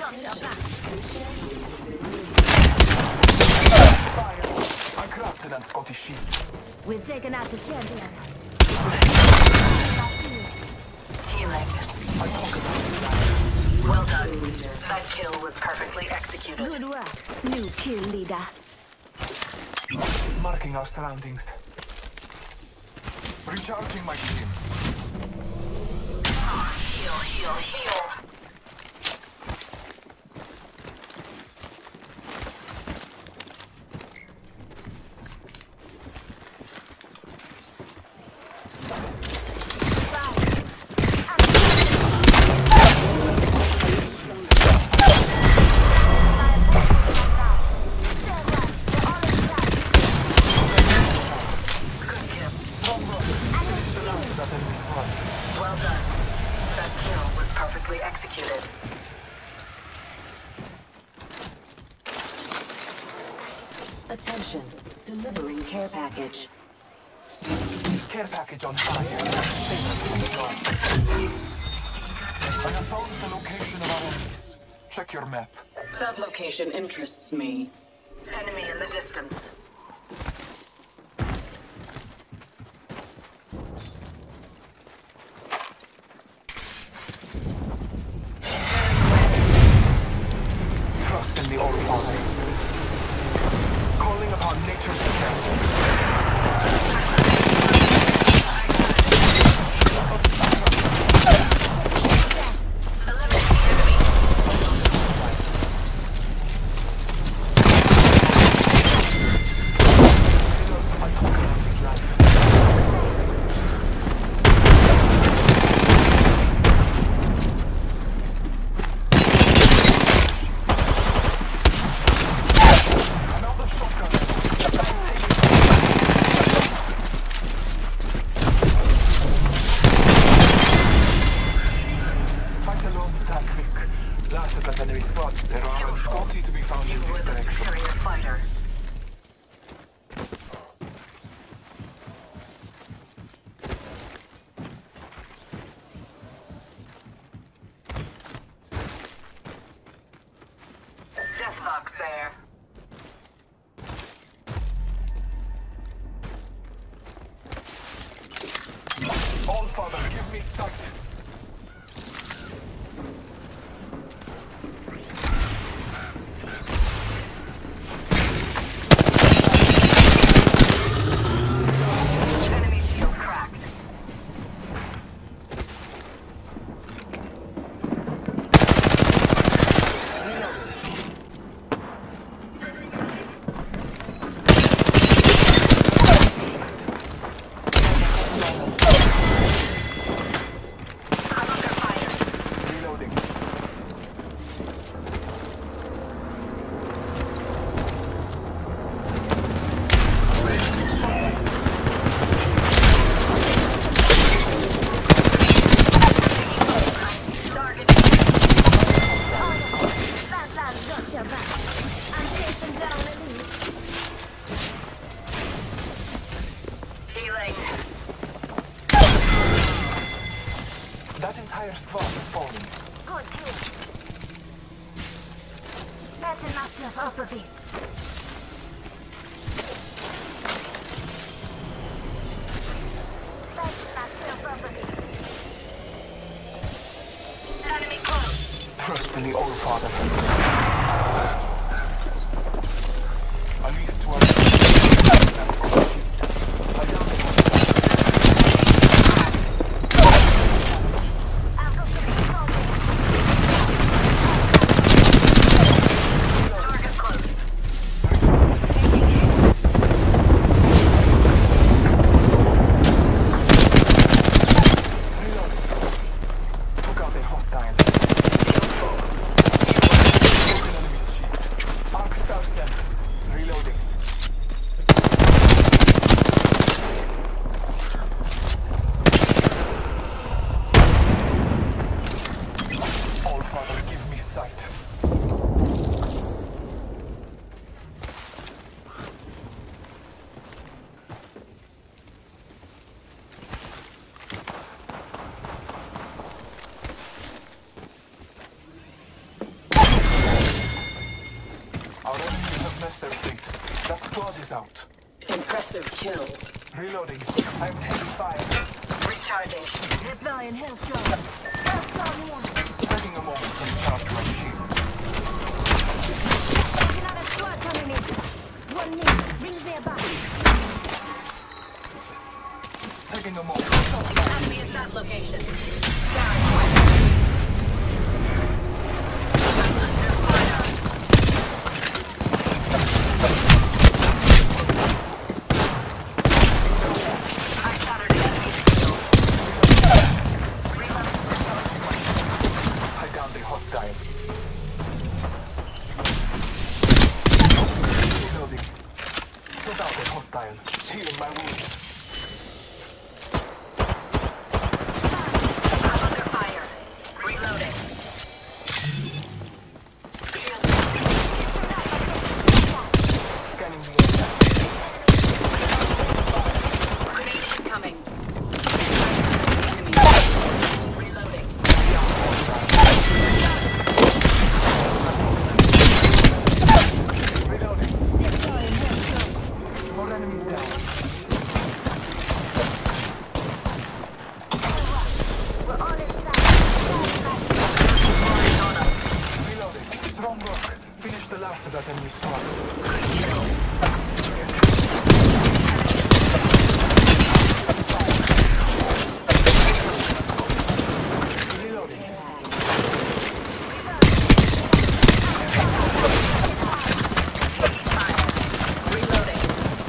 I crafted that Scottish shield. We've taken out the champion. Healing. I conquered this land. Well done. That kill was perfectly executed. Good work, new kill leader. Marking our surroundings. Recharging my shields. Heal, heal, heal. Well done. That kill was perfectly executed. Attention, delivering care package. Care package on fire. I have found the location of our enemies. Check your map. That location interests me. Enemy in the distance. Trust in the All Father. Calling upon nature's strength. I conquered his life. I'm out of shotguns. Fight alone to that quick. Last of that enemy squad. There are Scotty to be found in You this were the direction. superior fighter. Deathbox there. All Father, give me sight. Enemy shield cracked. I'm under fire. Reloading. Target. Flatland's got your back. I'm chasing down the lead. Healing. That entire squad is falling. Good kill. Patching myself up a bit. Patching myself up a bit. Enemy close. Trust in the All Father. At least to our that's Scottish shield. I downed the I'll go get the phone. Target close. Reloading. Took out a hostile. Broken enemy's shields. Arc star sent. Reloading. All Father, give me sight. squad is out. Impressive kill. Reloading. I'm taking fire. Recharging. Deploying health drone. Health drone here. Taking a moment to recharge my shield. Another squad coming in. 1 minute. Bring their back. Taking a moment. Enemy at that location. I downed the hostile. Reloading. Put out the hostile. Healing my wounds. I'm under fire. Reloading. Scanning the area. Grenade incoming. Enemy. Reloading. Reloading. Deploying health drone. More enemies down. We're all inside. Reloading. Strong work. Finish the last of that enemy squad. Reloading. Reloading.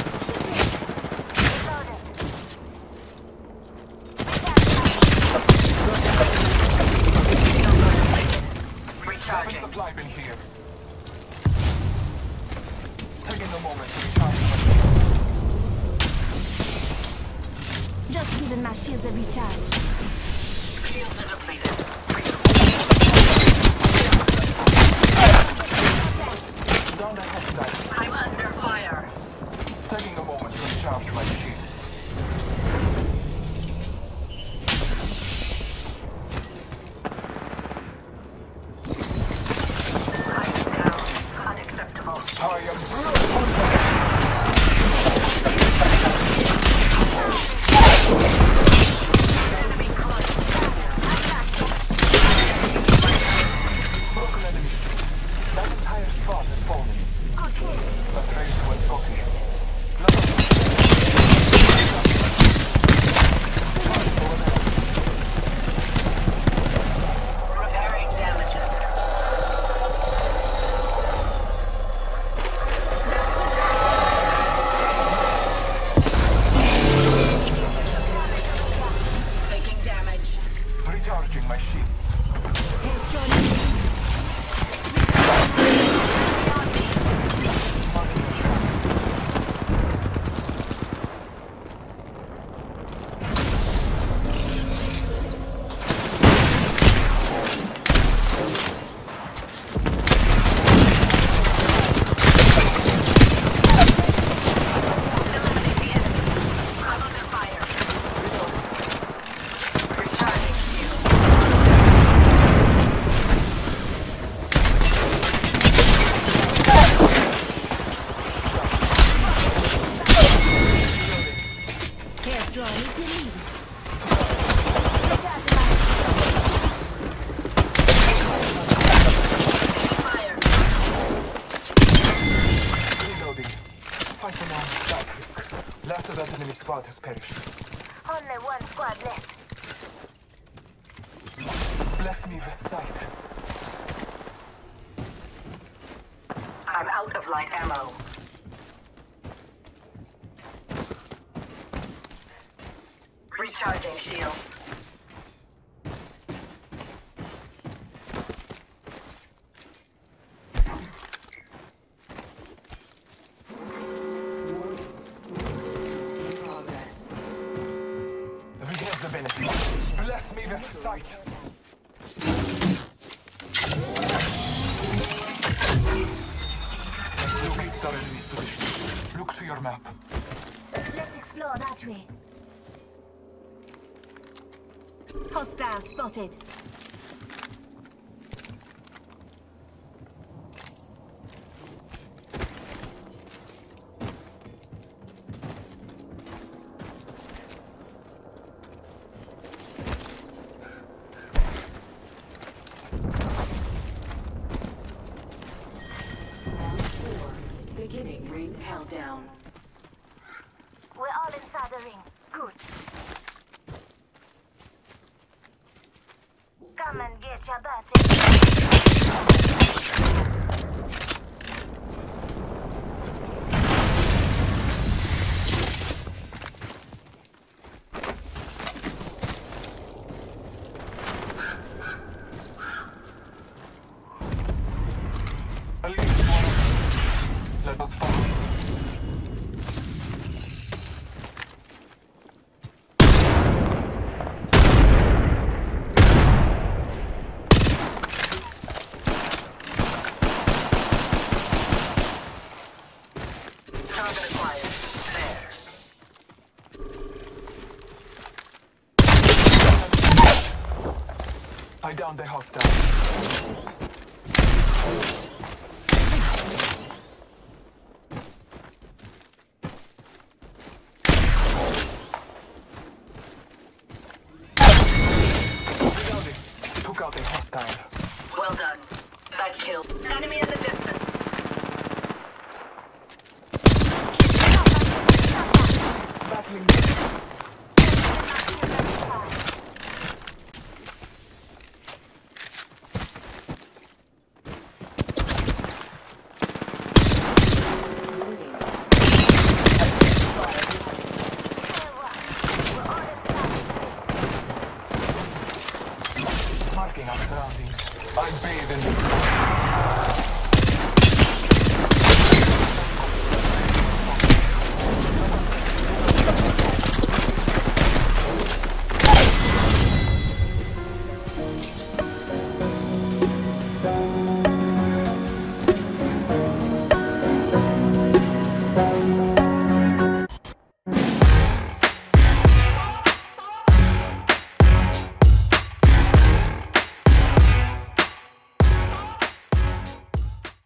Weapon Recharging. supply bin here. Taking a moment to recharge my shields. Just giving my shields a recharge. Shields are depleted. Down the hostile. I'm under fire. Taking a moment to recharge my shields. I'm down. Unacceptable. I am Enemy close. broken enemy shield. That entire squad has fallen. Okay. But ready to escort you. Repairing damages. Taking damage. Recharging my shields. Health drone here. Marking the surroundings. Eliminate the enemy. I'm under fire. Recharging shield. Health drone if you need it. Fire. Reloading. Fighting on that quick. Last of that enemy squad has perished. Only one squad left. Bless me with sight. I'm out of light ammo. Recharging shield. Progress. We have the benefit. Bless me with sight. Locate our enemy's position. Look to your map. Let's explore that way. Hostile spotted. held down. We're all inside the ring. Good. Come and get your battery. At least one of them. Let us follow it. Target acquired. There. I downed the hostile. Reloading. Took out a hostile. Well done. That kill. Enemy in the distance. Battling. Marking our surroundings. I bathe in the